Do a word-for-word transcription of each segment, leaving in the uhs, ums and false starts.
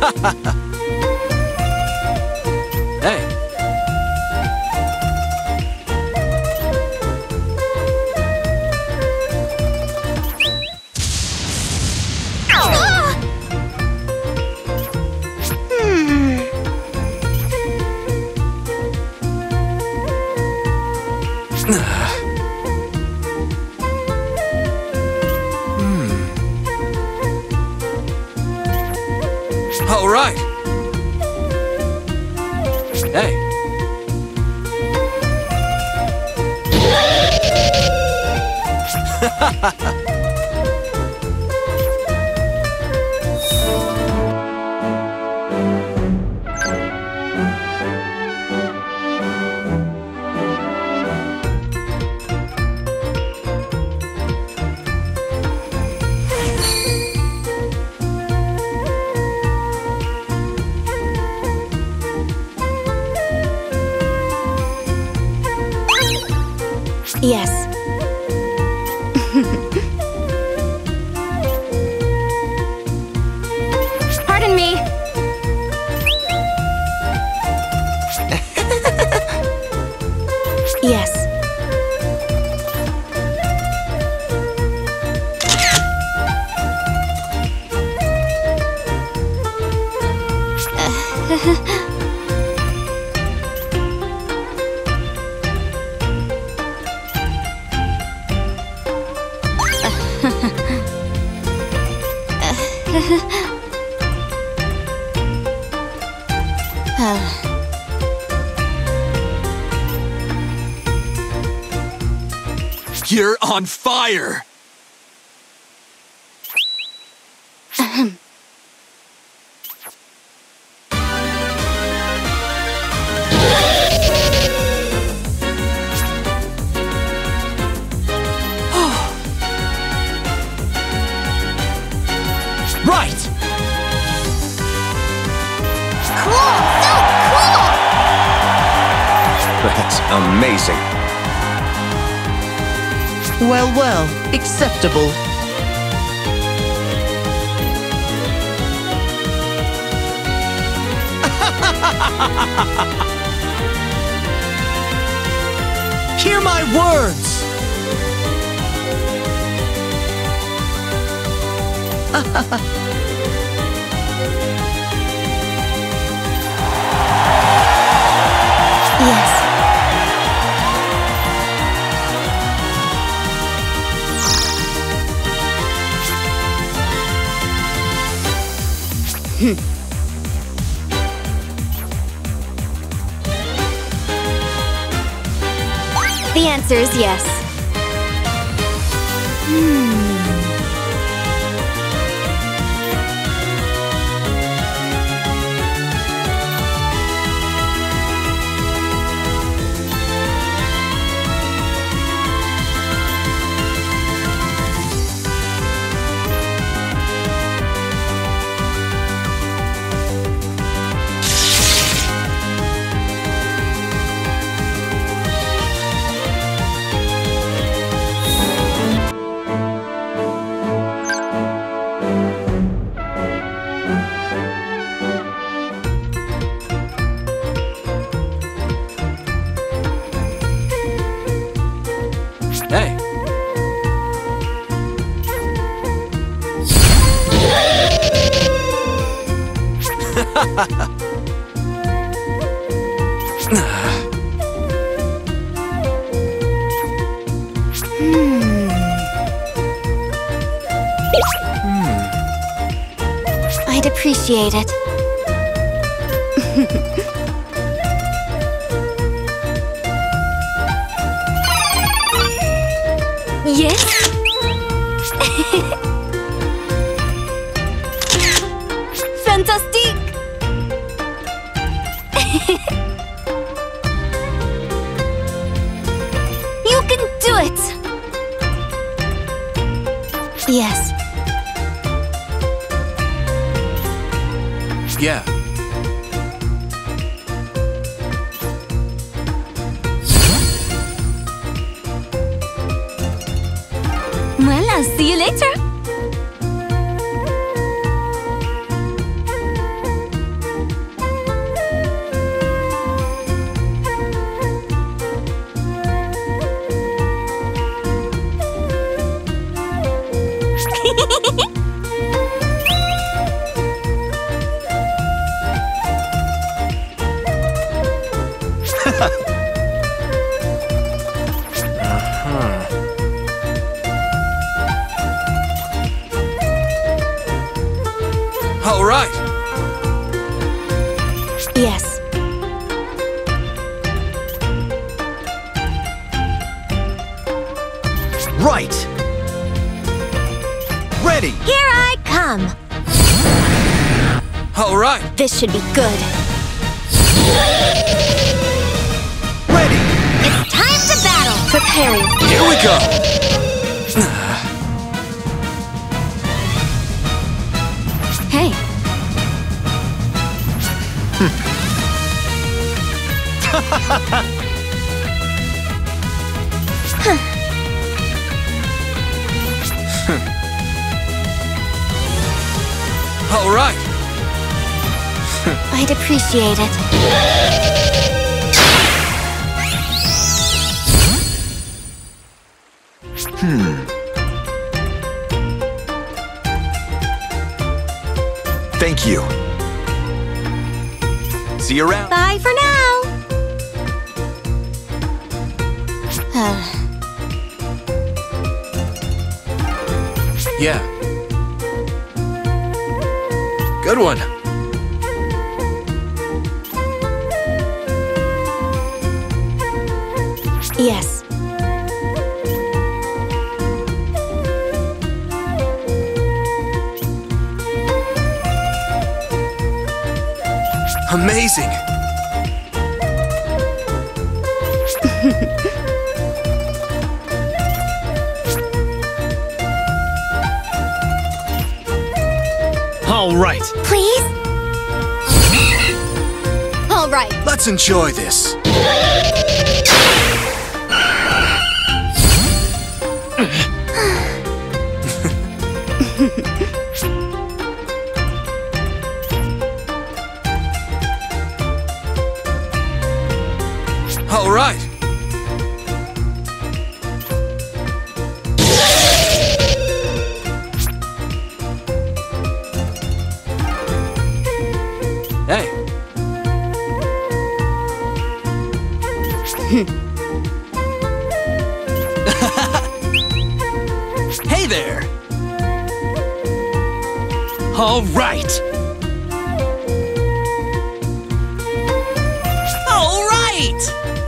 Hey. All right. Hey. Yes. Pardon me. Yes. You're on fire! Right! Cool! So cool! That's amazing. Well, well, acceptable. Hear my words! Yes. The answer is yes. Hmm. Hey. I'd appreciate it. Yes? Fantastic! You can do it! Yes. Yeah. Well, I'll see you later. All right. Yes. Right. Ready. Here I come. All right. This should be good. Ready. It's time to battle. Preparing. Here we go. Hey. All right. I'd appreciate it. Thank you. See you around. Bye for now. Uh, Yeah. Good one. yes. Amazing. All right. Please? All right. Let's enjoy this. All right. Hey. Hey there. All right. All right.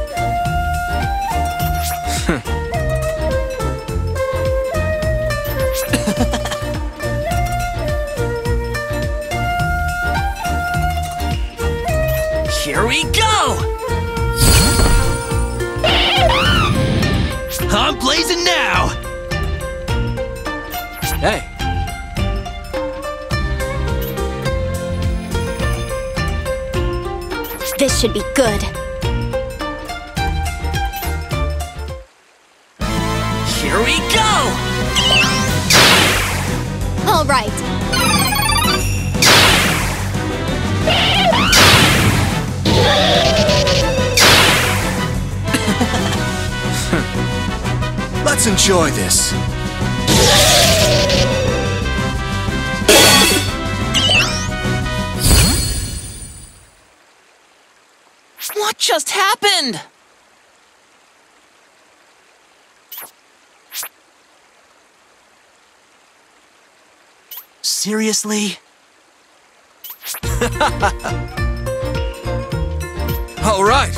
Here we go. I'm blazing now. Hey. This should be good. Here we go. All right. Let's enjoy this. What just happened? Seriously? All right.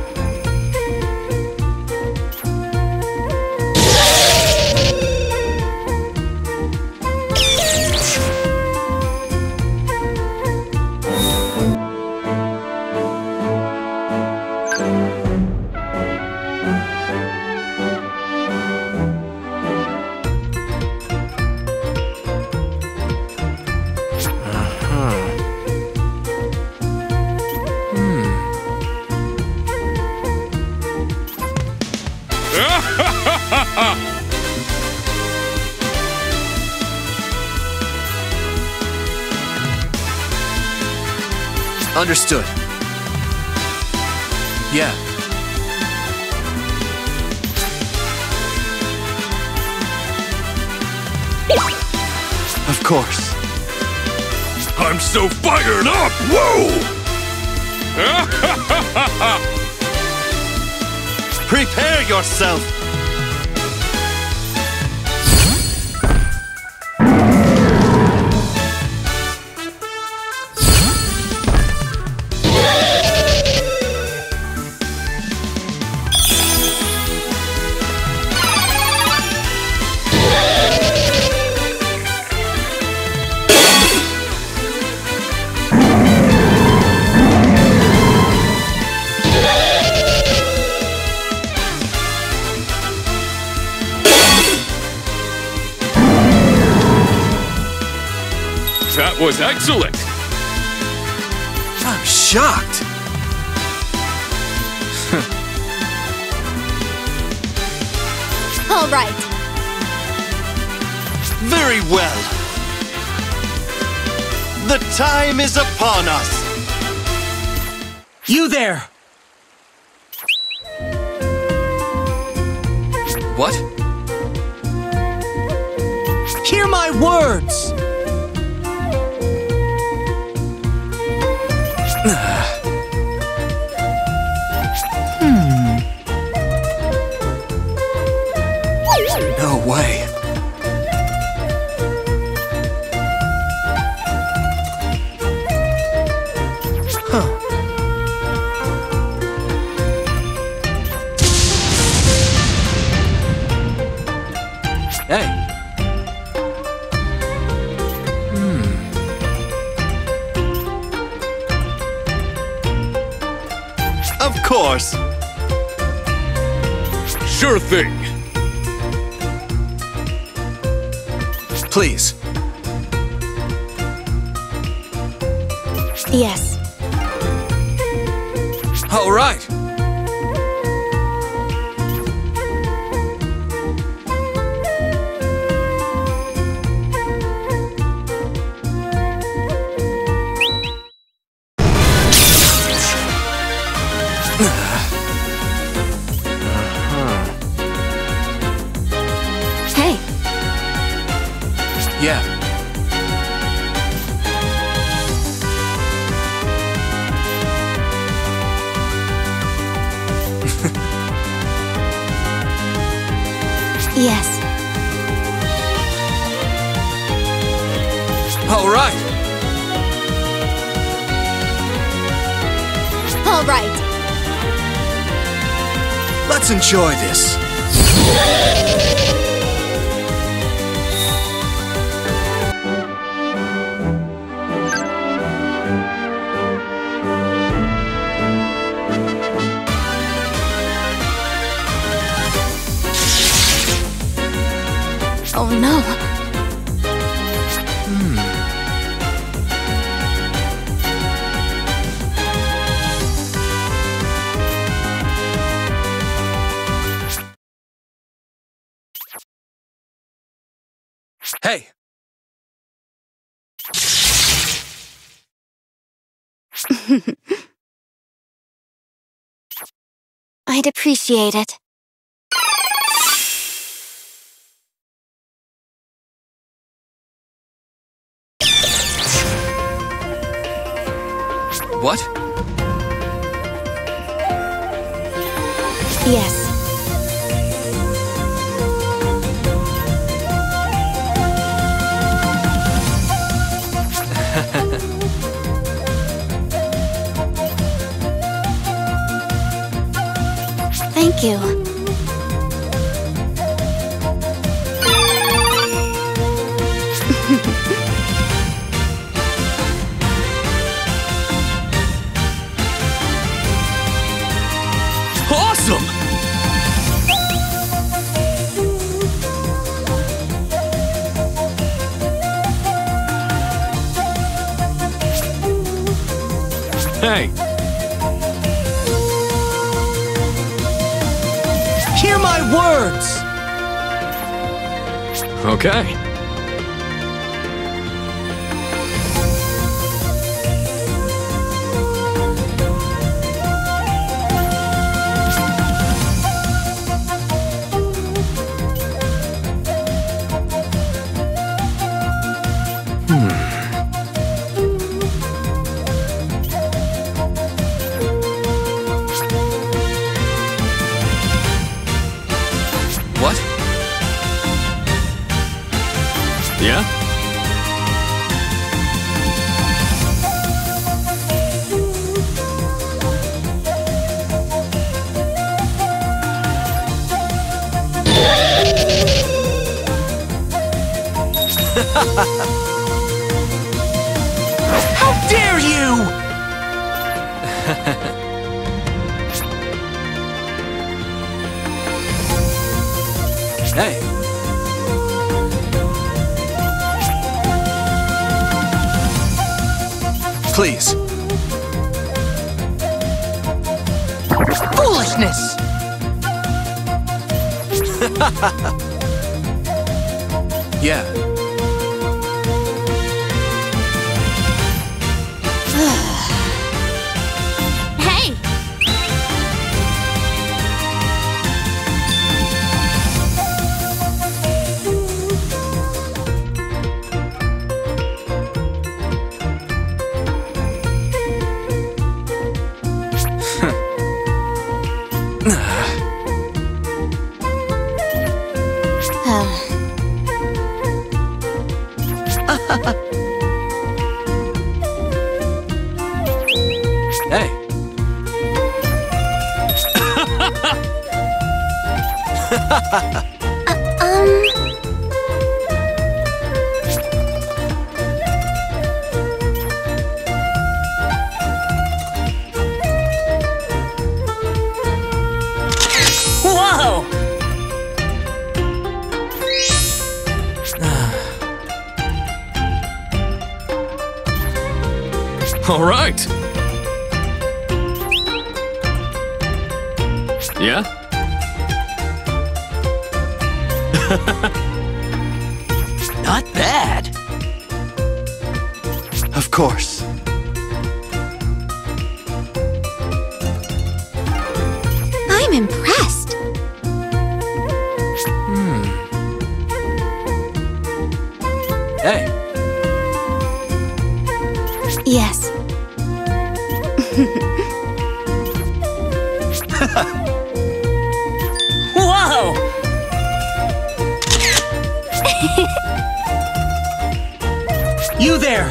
Understood. Yeah. Of course. I'm so fired up! Whoa! Prepare yourself. That was excellent! I'm shocked. All right. Very well. The time is upon us. You there! What? Hear my words! No way. Huh. Hey. Of course. Sure thing. Please. Yes. All right. Hey. Yeah. Yes. All right. All right. Let's enjoy this. Oh no. Hey. I'd appreciate it. What? Yes. Thank you. Awesome! Hey, Hear my words! okay. What? Yeah? How dare you! Hey. Please. Foolishness! Yeah. Hey! Hey. Um... Whoa! All right. Yeah? Not bad. Of course. I'm impressed. Hey. Yes. Whoa! You there!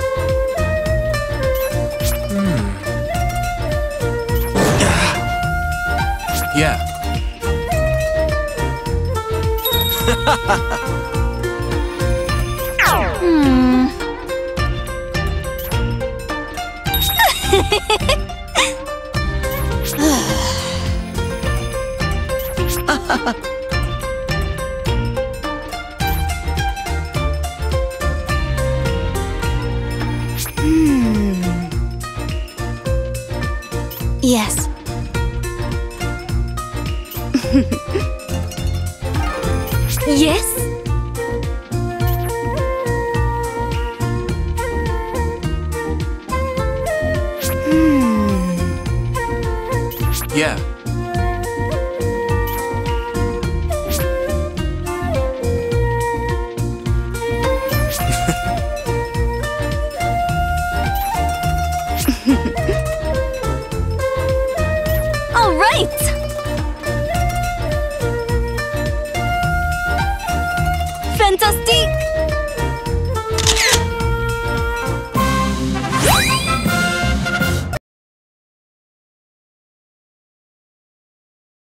Yeah. Hmm. Hmm. Yes. Yes. Hmm. Yeah.